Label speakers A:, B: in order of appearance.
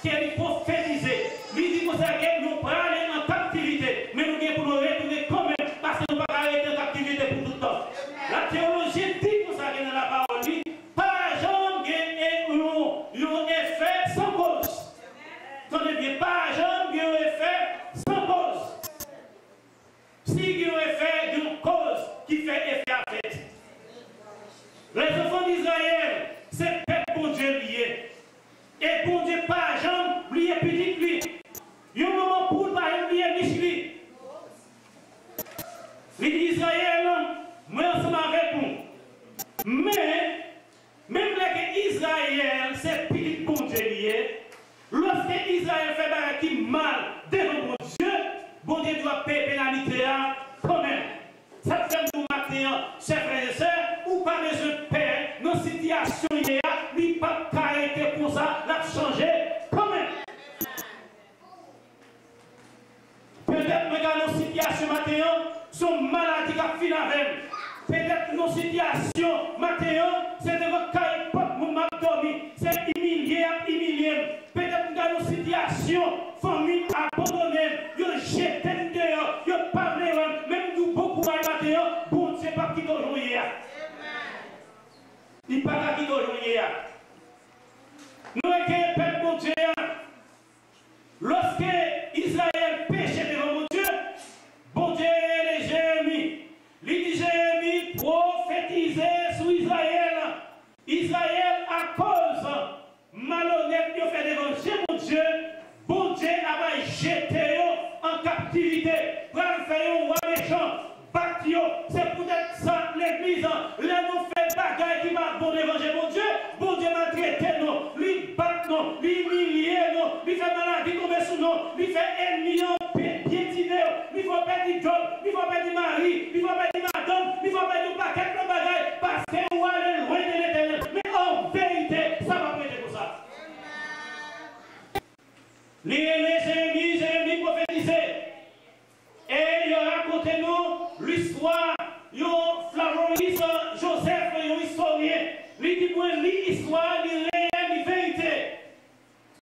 A: qu'elle prophétisait. Il dit que nous prenons aller en captivité, mais nous devons pour nous retourner quand même, parce que nous ne pouvons pas arrêter en captivité pour tout le temps. La théologie dit que ça dans la parole, pas jamais un effet sans cause. Tenez bien, pas jamais un effet sans cause. Si il y a un effet d'une cause qui fait effet à fait. Les enfants d'Israël, c'est peuple pour Dieu lié. Et pour Dieu, pas jamais lié petit lui. Il y a un moment pour pas lié lui. Les Israël, moi ensemble avec vous. Mais, même que Israël, c'est petit pour Dieu lié. Lorsque Israël fait des qui mal devant bon Dieu doit payer pénalité quand même. Ça fait nous matin, chers frères et sœurs, ou pas besoin de paix, nos situations idéales, ni pas caractère pour ça, l'a changé quand même. Peut-être que nos situations matin sont maladies qui finissent avec. Peut-être nos situations matin, c'est de votre caractère pour m'abdominer, c'est humilié. Peut-être que nos situations, famille abandonnée, ils jettent dehors, ils parlent, même nous beaucoup de matin, bon, c'est pas qui doit jouer. Il n'est pas qui doit jouer. Nous sommes peuple de Dieu. Lorsque Israël péchait devant mon Dieu, bon Dieu et Jérémie, il dit Jérémie prophétisait sur Israël. Israël, à cause malhonnête qui fait devant mon Dieu, bon Dieu a jeté en captivité. Pour faire un roi méchant, battu. C'est peut-être ça l'église. Là, nous faisons bagaille qui va bon devant mon Dieu. Bon Dieu m'a traité, non. Lui bat, non. Lui humilié, non. Lui fait maladie tomber sous nous. Lui fait ennemi, piétiner. Lui faut perdre du job. Lui faut perdre du mari. Lui faut perdre du madame. Lui faut perdre du paquet de bagaille. Parce que nous allons loin de l'éternel. Mais en vérité, ça va prêter pour ça. Jérémie prophétisait. Et il a raconté nous l'histoire